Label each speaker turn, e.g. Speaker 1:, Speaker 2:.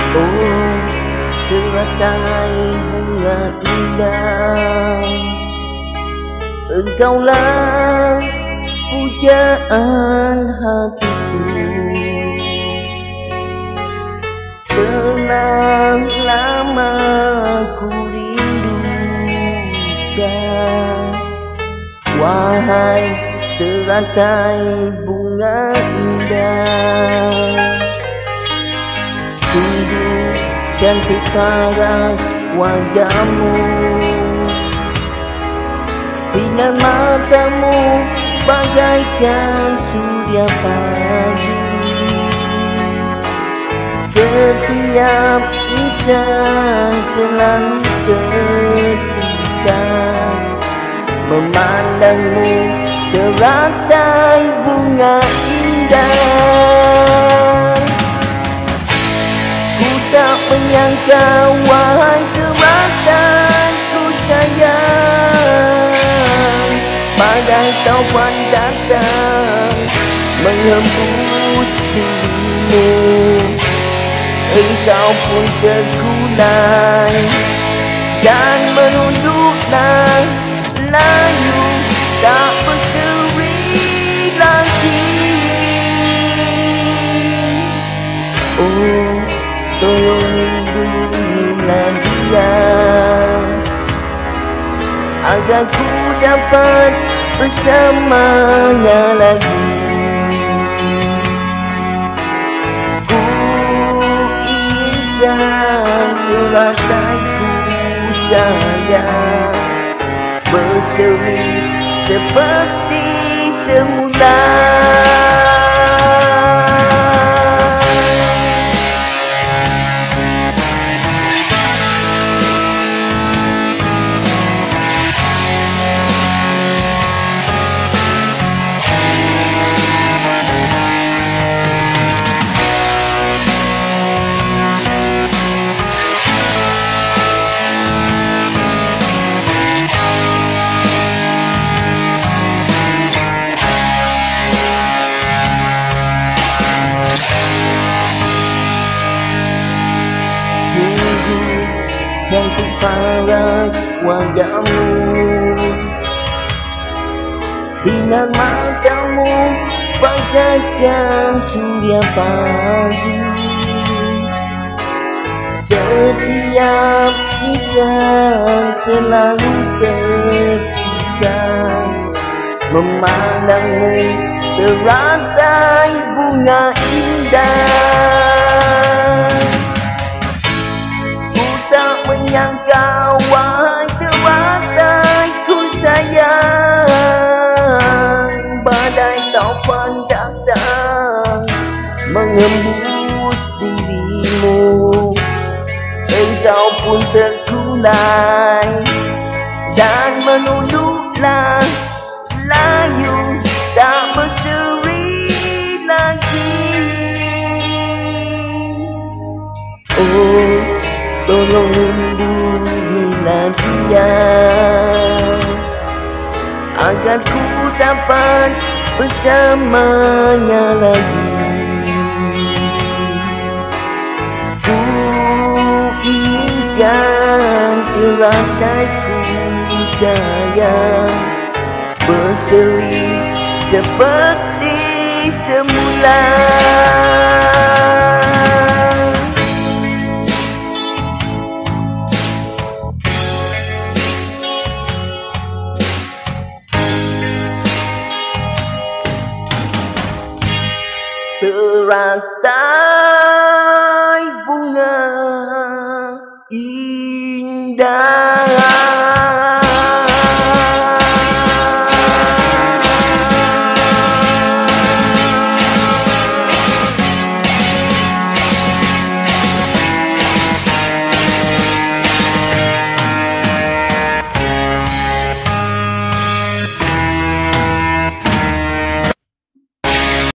Speaker 1: Oh, teratai bunga indah, engkaulah pujaan hatiku. Telah lama ku rindukan, wahai teratai bunga indah. Sungguh cantik paras wajahmu, sinar matamu bagaikan surya pagi. Setiap insan selalu terpikat memandangmu teratai bunga indah. Ku tak menyangka, wahai teratai ku sayang, badai taufan datang menghembus dirimu. Engkau pun terkulai dan menunduklah layu, tak berseri lagi. Oh, tolong lindungilah dia agar ku dapat bersamanya lagi. Ku inginkan terataiku sayang berseri seperti semula. Cantik paras wajahmu, sinar matamu bagaikan surya pagi. Setiap insan selalu terpikat memandangmu teratai bunga indah. Menyangka, wahai teratai ku sayang, badai taufan datang menghembus dirimu. Engkau pun terkulai dan menunduklah layu, tak berseri lagi. Oh, tolong lindungilah dia agar ku dapat bersamanya lagi. Ku inginkan terataiku sayang berseri seperti semula. Teratai bunga indah.